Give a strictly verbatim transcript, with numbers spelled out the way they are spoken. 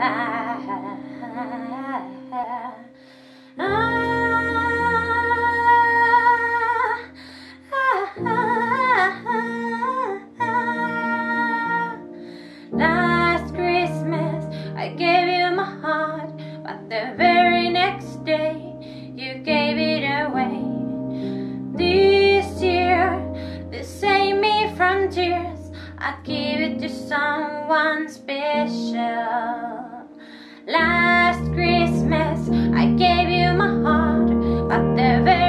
Last Christmas I gave you my heart, but the very next day you gave it away. This year, to save me from tears, I'd give it to someone special. Last Christmas I gave you my heart, but the very